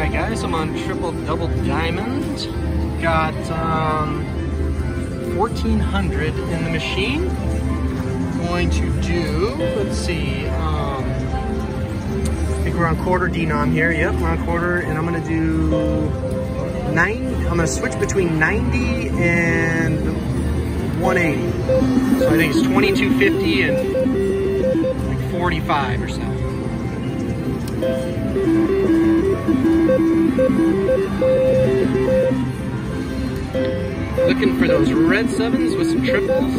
Alright guys, I'm on triple double diamond. Got 1400 in the machine. Going to do, let's see, I think we're on quarter denom here. Yep, we're on quarter, and I'm gonna do 9. I'm gonna switch between 90 and 180. So I think it's 2250 and like 45 or so. Looking for those red sevens with some triples.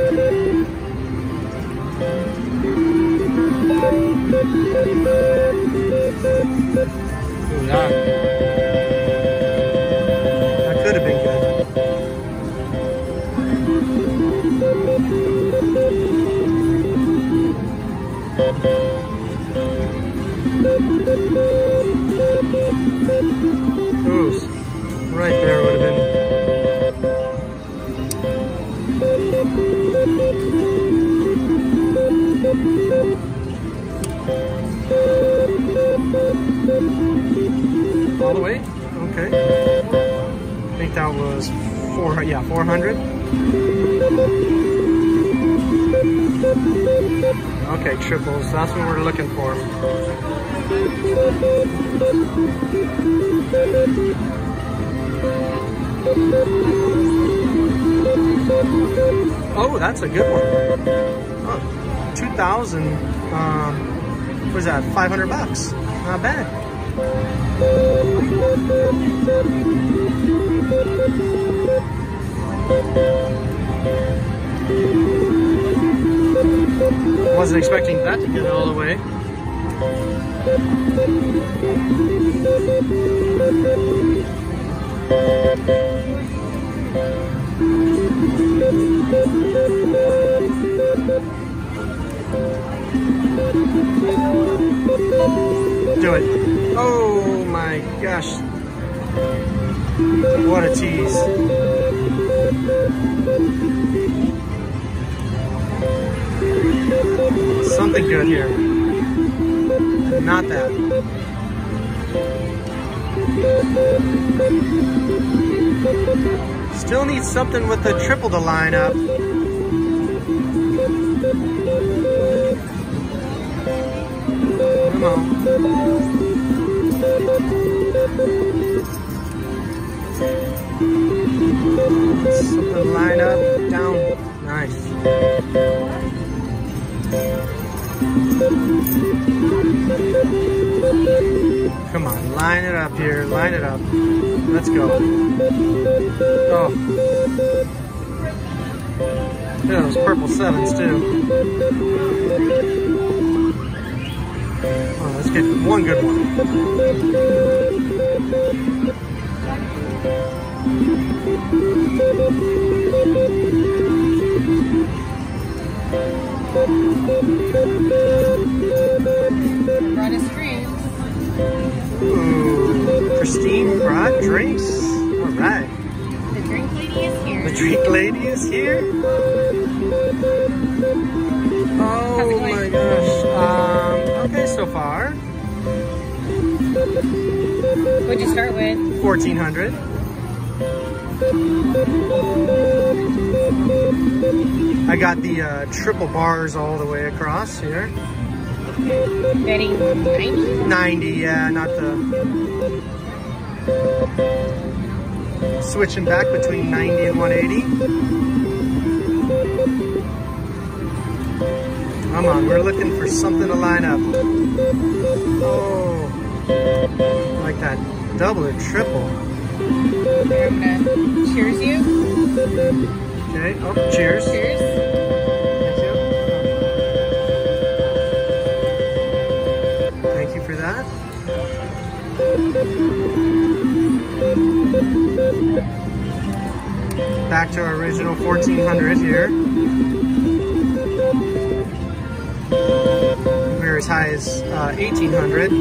Ooh, that could have been good. Ooh, right there would have been. All the way? Okay. I think that was 400. Yeah, 400. Okay, triples. That's what we're looking for. Oh, that's a good one. Oh, 2,000. What is that? 500 bucks. Not bad. Wasn't expecting that to get it all the way. Do it. Oh my gosh. What a tease. Something good here. Not that. Still need something with the triple to line up. Come on. Something line up, down. Nice. Come on, line it up here, line it up. Let's go. Oh. Yeah, those purple sevens too. Oh, let's get one good one. Brought us drinks. Ooh, Christine brought drinks. All right. The drink lady is here. The drink lady is here. Oh my gosh. Okay, so far. What'd you start with? 1,400. I got the triple bars all the way across here. Betting 90? 90, yeah, not the... Switching back between 90 and 180. Come on, we're looking for something to line up. Oh, like that double or triple. Here, I'm gonna cheers you. Okay, oh, cheers. Cheers. Thank you for that. Back to our original 1,400 here. We're as high as 1,800.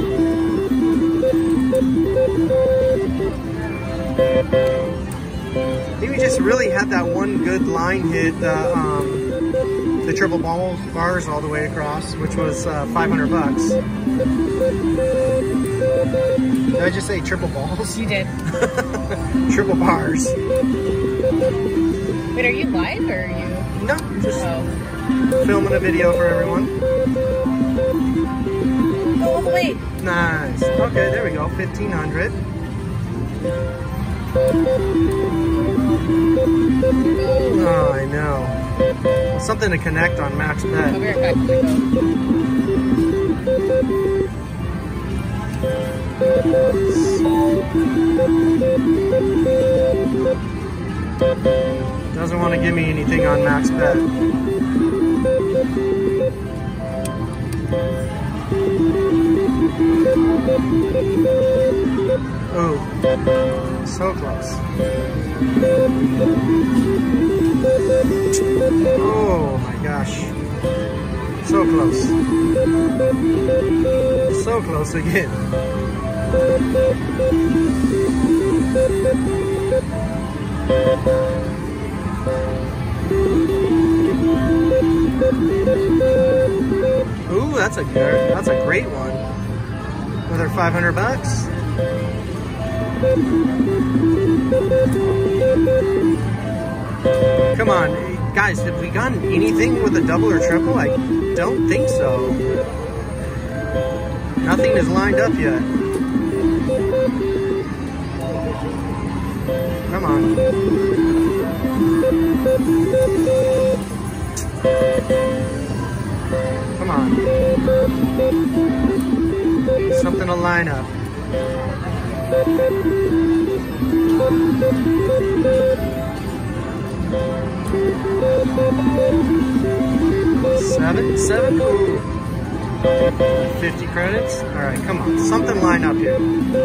I think we just really had that one good line hit. The the triple bars all the way across, which was 500 bucks. Did I just say triple balls? You did. Triple bars. Wait, are you live or are you? No, just Oh. filming a video for everyone. Oh, wait. Nice. Okay, there we go. 1,500. Oh, I know. Something to connect on Max I'll Bet. be right back. Doesn't want to give me anything on Max Bet. Oh, so close. Oh my gosh. So close. So close again. Ooh, that's a great one. Another 500 bucks. Come on, guys, have we gotten anything with a double or triple? I don't think so. Nothing is lined up yet. Come on. Come on. Something to line up. Seven. Ooh. 50 credits. All right, come on. Something line up here.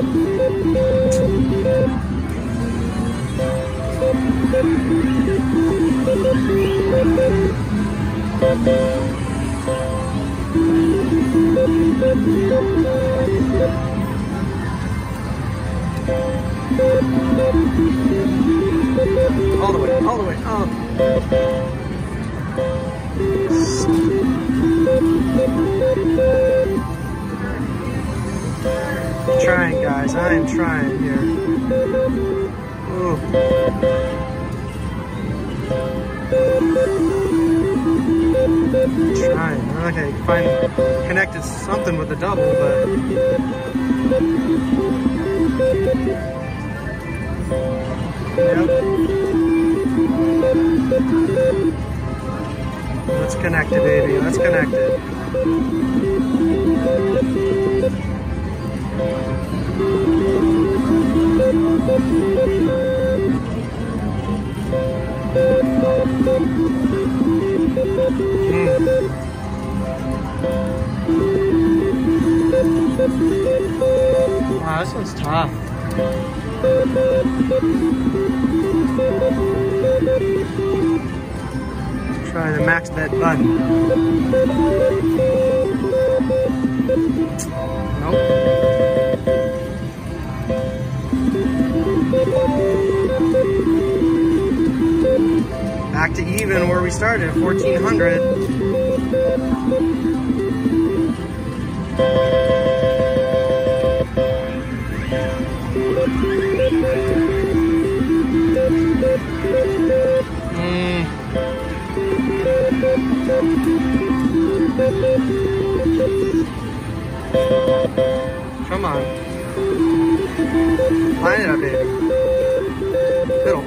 All the way. Oh. Trying, guys. I am trying here. Ooh. Trying. Okay, connected something with the double, but yep. Let's connect it, baby. Let's connect it. Wow, this one's tough. Try the Max Bet button. Nope. Back to even where we started, 1,400. Come on. Line it up, baby. Middle.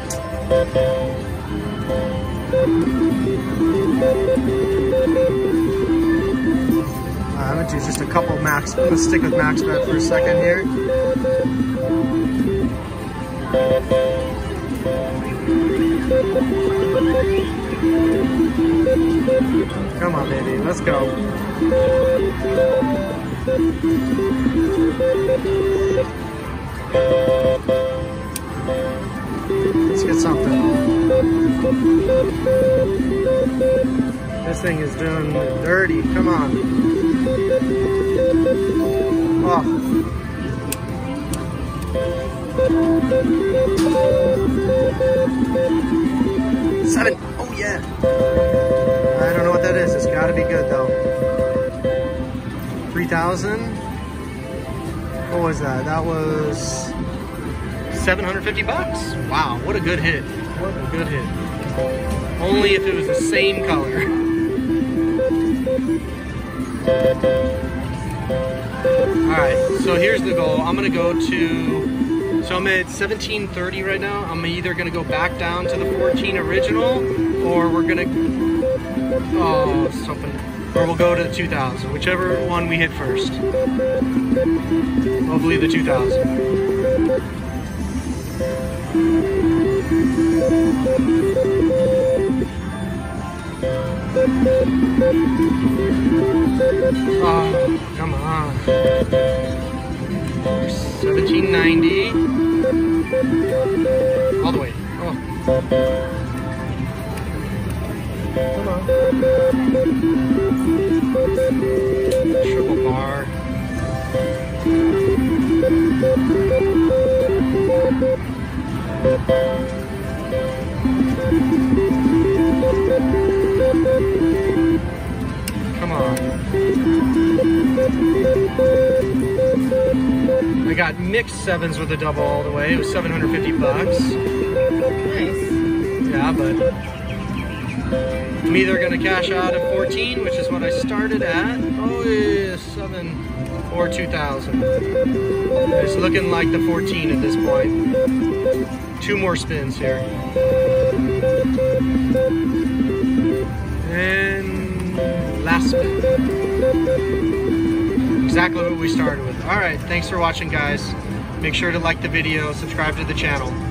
I'm gonna do just a couple max. I'm gonna stick with Max Bet for a second here. Come on, baby. Let's go. Let's get something. This thing is doing dirty. Come on. Oh. $7. Oh yeah. Gotta be good though. 3,000. What was that? That was 750 bucks. Wow, what a good hit. What a good hit. Only if it was the same color. Alright, so here's the goal. I'm gonna go to, so I'm at 1730 right now. I'm either gonna go back down to the 14 original, or we're gonna, or we'll go to the 2000, whichever one we hit first. Hopefully the 2000. Oh, come on. 1790. All the way. Oh. Come on. Triple bar. Come on. I got mixed sevens with a double all the way. It was 750 bucks. Nice. Yeah, but I'm either gonna cash out at 14, which is what I started at. Oh yeah, 7 or 2,000. It's looking like the 14 at this point. 2 more spins here. And last spin. Exactly what we started with. All right, thanks for watching, guys. Make sure to like the video, subscribe to the channel.